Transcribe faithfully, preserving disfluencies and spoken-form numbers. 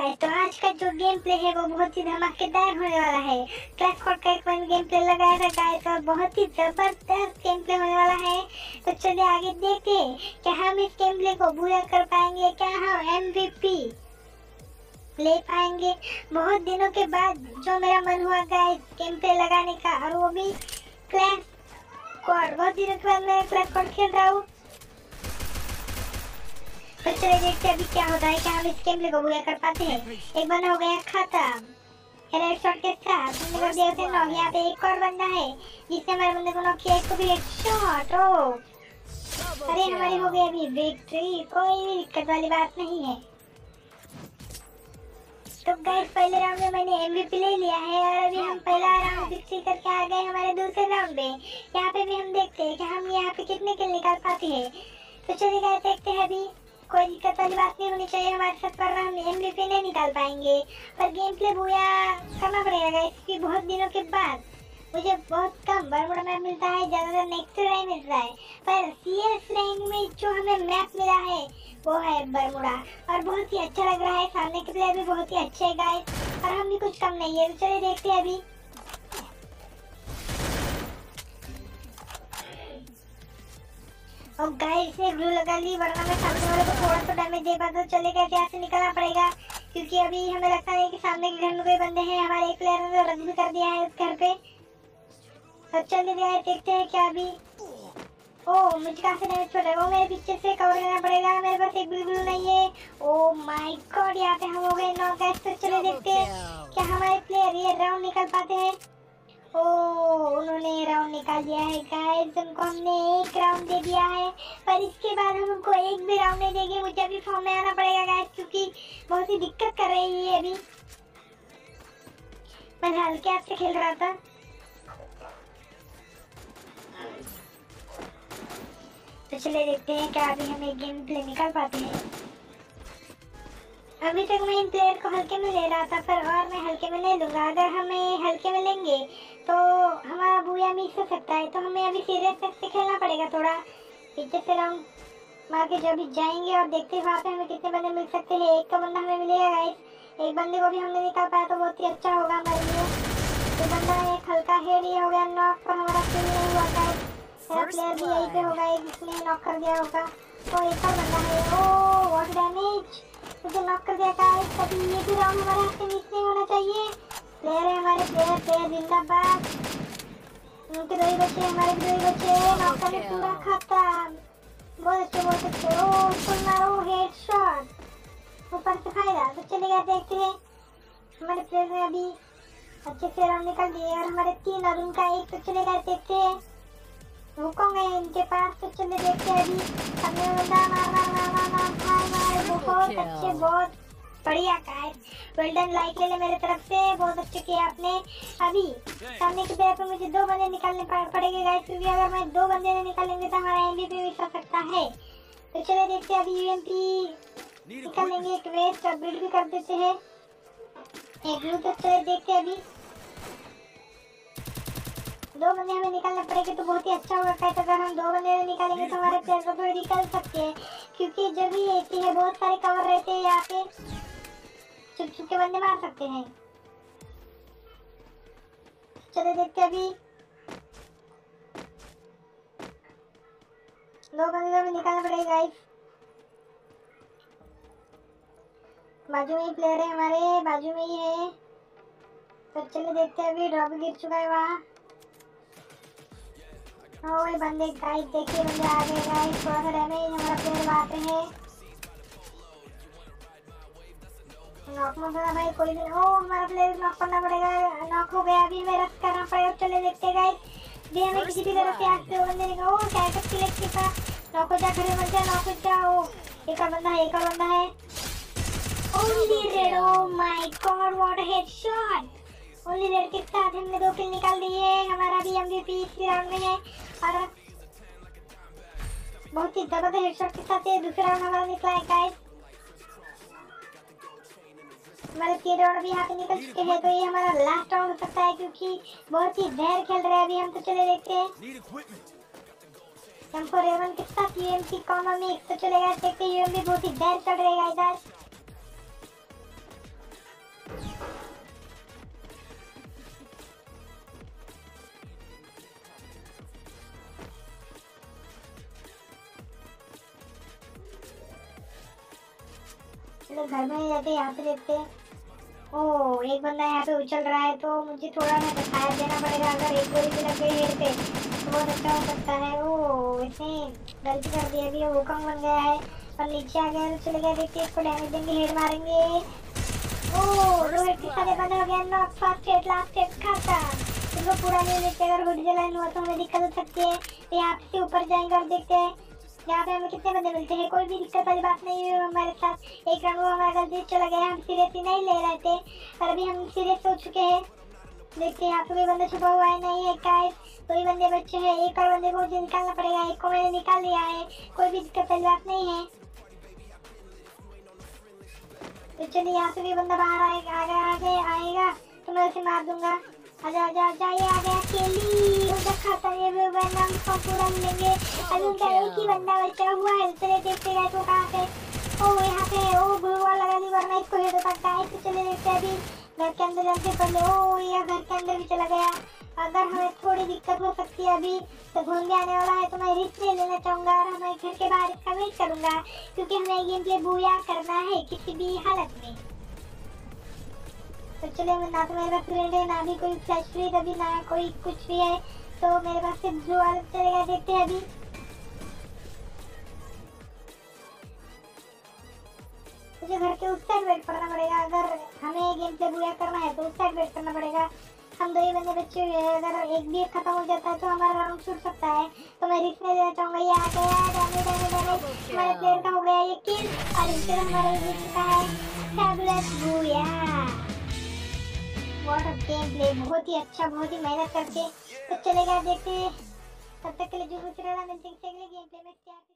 Guys, तो आज का जो गेम प्ले है वो बहुत ही धमाकेदार होने वाला है। क्लैश स्क्वाड का एक मैंने गेम प्ले लगाया था गाइस और बहुत ही जबरदस्त गेम प्ले होने वाला है। तो चलिए आगे देखते हैं क्या हम इस गेम प्ले को पूरा कर पाएंगे, क्या हम एमवीपी ले पाएंगे। बहुत दिनों के बाद जो मेरा मन हुआ गाइस गेम प्ले लगाने का, और वो भी क्लैश स्क्वाड। बहुत दिनों के बाद मैं क्लैश स्क्वाड खेल रहा हूँ। तो चलिए देखते हैं अभी क्या होता है, क्या हम इस गेम प्ले को पूरा कर पाते हैं। एक बंदा हो गया खत्म हेडशॉट के साथ, हमने कर दिया उसे नॉक। यहाँ पे एक और बंदा है जिसने हमारे बंदे को नॉक किया, इसको भी हेडशॉट। ओ अरे हमारी हो गई अभी विक्ट्री, कोई दिक्कत वाली बात नहीं है। तो गाइस पहले राउंड में मैंने एमवीपी ले लिया है और अभी हम पहला राउंड विक्ट्री करके आ गए हमारे दूसरे राउंड में। यहाँ पे भी हम देखते हैं कि हम यहाँ पे कितने किल निकाल पाते हैं। तो चलिए गाइस देखते हैं, अभी कोई दिक्कत वाली बात नहीं होनी चाहिए हमारे साथ, वरना हम एमवीपी नहीं निकाल पाएंगे। पर गेम प्ले पूरा करना पड़ेगा इसकी। बहुत दिनों के बाद मुझे बहुत कम बरमुडा मैप मिलता है, ज़्यादातर नेक्स्ट रैंक मिलता है। पर सीएस रैंक में जो हमें मैप मिला है वो है बरमुडा, और बहुत ही अच्छा लग रहा है। सामने के प्लेयर भी बहुत ही अच्छे है गाइस, और हम भी कुछ कम नहीं है। तो चलिए देखते हैं अभी। और गाइस ने ग्लू लगा ली, वरना मैं सामने वाले को थोड़ा सा डैमेज दे पाता। तो चले कैसे यहाँ से निकलना पड़ेगा, क्योंकि अभी हमें लगता है कि सामने के घर में कोई बंदे हैं। हमारे एक प्लेयर ने तो रद्द भी कर दिया है उस घर पे। तो चलिए देखते हैं क्या अभी। ओ मुझे कहाँ से डैमेज पड़ रहा है, वो मेरे पीछे से कवर करना पड़ेगा। मेरे पास एक भी ग्लू नहीं है। ओ माय गॉड, यहाँ पे हम हो गए नॉक गाइस। तो चलिए देखते हैं क्या हमारे प्लेयर ये राउंड निकल पाते हैं। ओ उन्होंने राउंड निकाल दिया है गाइस, उनको हमने एक राउंड दे दिया है। पर इसके बाद हम उनको एक भी राउंड नहीं देंगे। मुझे अभी फॉर्म में आना पड़ेगा गाइस, क्योंकि बहुत ही दिक्कत कर रही है अभी। मैं हल्के हाथ से खेल रहा था। तो चलिए देखते हैं क्या अभी हम एक गेम प्ले निकाल पाते हैं। अभी तक मैं इन प्लेयर को हल्के में ले रहा था, पर और मैं हल्के में नहीं लूँगा। अगर हमें हल्के में लेंगे तो हमारा बूया मिस हो सकता है। तो हमें अभी सीरियस से खेलना पड़ेगा थोड़ा। पीछे से राउंड मार के जब भी जाएंगे और देखते हैं वहाँ पे हमें कितने बंदे मिल सकते हैं। एक का बंदा हमें मिलेगा गाइस, एक बंदे को भी हमने निकाल पाया तो बहुत ही अच्छा होगा हमारे लिए। तो बंदा एक हल्का हेड ही हो गया नॉक, पर हमारा किल नहीं हुआ गाइस। मेरा प्लेयर भी यहीं पे होगा, एक जिसने नॉक कर दिया होगा। तो एक और बंदा है। ओ व्हाट डैमेज, मुझे नॉक कर दिया गाइस। कभी ये भी राउंड हमारे हाथ से मिस नहीं होना चाहिए। प्लेयर है हमारे, प्लेयर प्लेयर जिंदाबाद। उनके दो ही बच्चे, हमारे भी दो ही बच्चे। नॉक करके पूरा खत्म। बहुत अच्छे बहुत अच्छे। ओ फुल मारो हेडशॉट, ऊपर से फायदा। तो चलेगा देखते हैं। हमारे प्लेयर ने अभी अच्छे से राउंड निकाल दिए और हमारे तीन और उनका एक। तो चलेगा देखते हैं वो कौन है इनके पास। तो चले देखते हैं अभी। हमने बंदा मार मार मार मार मार मार मार बहुत अच्छे, बहुत बढ़िया गाइस। वेल्डन लाइक ले ले मेरे तरफ से, बहुत अच्छे किए आपने। अभी सामने की तरफ मुझे दो बंदे निकालने पड़ेंगे गाइस, क्योंकि अगर मैं दो बंदे नहीं निकालेंगे तो हमारा एमवीपी मिस हो सकता है। तो चले देखते हैं अभी यूएमपी निकालेंगे, एक वेस्ट अपग्रेड भी कर देते हैं एक ग्लू। तो चले देखते हैं अभी। दो बंदे हमें निकालने पड़ेंगे तो बहुत ही अच्छा होगा गाइस। अगर हम दो बंदे निकालेंगे तो हमारे प्लेयर को थोड़ी निकाल सकते हैं, क्योंकि जब भी ऐसी है बहुत सारे कवर रहते हैं यहाँ पे, छुप छुप के बंदे मार सकते हैं। चलो देखते अभी। दो बंदे हमें निकालने पड़ेंगे गाइस। बाजू में ही प्लेयर है हमारे, बाजू में ही है। तो चलो देखते हैं अभी। ड्रॉप गिर चुका है वहाँ। ओए बंदे गाइस, देखिए बंदे आ गए गाइस। थोड़ा सा डैमेज, हमारा प्लेयर वहाँ पे है। नॉक मत होना भाई कोई भी। ओ हमारा प्लेयर नॉक करना पड़ेगा, नॉक हो गया। अभी हमें रश करना पड़ेगा। चले देखते हैं गाइस। भी हमें किसी भी तरह से आग पे बंदे निकाल। ओ कैरेक्टर सिलेक्ट किया, नॉक हो जा, खड़े मत जा, नॉक हो जा। ओ एक और बंदा है, एक और बंदा है। Only red, oh my god what a headshot. Only red के साथ हमने दो किल निकाल दिए। हमारा भी एमवीपी इस राउंड में है, और बहुत ही जबरदस्त हेडशॉट के साथ ये दूसरा राउंड हमारा निकला है गाइस। हमारे तीन राउंड भी यहाँ पे निकल चुके हैं, तो ये हमारा लास्ट राउंड हो सकता है, क्योंकि बहुत ही देर खेल रहे हैं अभी हम। तो चले देखते हैं एम फोर ए वन के साथ यूएमपी कॉमो मिक्स। तो चलेगा देखते हैं, यूएमपी बहुत ही देर चल रही है गाइस। चलो घर में जाते हैं, यहाँ पे देखते हैं। ओह एक बंदा यहाँ पे उछल रहा है, तो मुझे थोड़ा ना फायर देना पड़ेगा। अगर एक गोली भी लग गई हेड पे तो बहुत अच्छा हो सकता है। ओह इसने गलती कर दी, अभी वो कम बन गया है और नीचे आ गया, तो चले गया। देखते हैं इसको डैमेज देंगे, हेड मारेंगे। ओह दो हेड के साथ बंद हो गया। Knock first head, last head खाता। इसको पूरा नहीं लेते, अगर हुड जलाइन हुआ तो हमें दिक्कत हो सकती है। तो यहाँ से ऊपर जाएंगे और देखते हैं यहाँ पे हमें कितने बंदे मिलते हैं। कोई भी दिक्कत वाली बात नहीं हुई हमारे साथ। एक राउंड वो हमारा गलती चला गया, हम सीरियसली नहीं ले रहे थे पर अभी हम सीरियस हो चुके हैं। देखते हैं यहाँ पे कोई बंदा छुपा हुआ है, नहीं है गाइस, दो ही बंदे बच्चे हैं। एक और बंदे को मुझे निकालना पड़ेगा, एक को मैंने निकाल लिया है। कोई भी दिक्कत वाली बात नहीं है। तो चलिए यहाँ से भी बंदा बाहर आएगा, आगे आगे आएगा तो मैं उसे मार दूंगा। आजा आजा आजा, ये आ गया केली, उधर खाता है वो बंदा, हम पूरा मिलेंगे। अभी उनका एक ही बंदा बचा हुआ है। चलिए देखते हैं वो कहाँ पे। ओ यहाँ पे ओ ग्लू वॉल लगा दी, वरना इसको हिट होता है। तो चले देखते हैं अभी घर के अंदर जाते पहले। ओ ये घर के अंदर भी चला गया। अगर हमें थोड़ी दिक्कत हो सकती है अभी, तो घूम भी आने वाला है, तो मैं रिस्क ले लेना चाहूँगा और हमें घर के बाहर इसका वेट करूँगा, क्योंकि हमें गेम प्ले बूया करना है किसी भी हालत में। तो चलिए ना तो मेरे पास फ्रेंड है, ना भी कोई फ्लैश फ्री, अभी ना कोई कुछ भी है, तो मेरे पास सिर्फ ब्लू वाला चलेगा। देखते हैं अभी। मुझे घर के उस साइड वेट करना पड़ेगा। अगर हमें गेम प्ले बूया करना है तो उस साइड वेट करना पड़ेगा। हम दो ही बंदे बच्चे हुए हैं, अगर एक भी खत्म हो जाता है तो हमारा राउंड छूट सकता है। तो मैं रिस्क नहीं देना चाहूँगा। ये आ गया, डैमेज डैमेज डैमेज, हमारे प्लेयर का हो गया ये किल और इससे हमारा जीत चुका है fabulous booyah. What a game play, बहुत ही अच्छा, बहुत ही मेहनत करके। तो चलेगा, देखते हैं। तब तक के लिए जो कुछ रहा मिलते हैं अगले गेम प्ले में।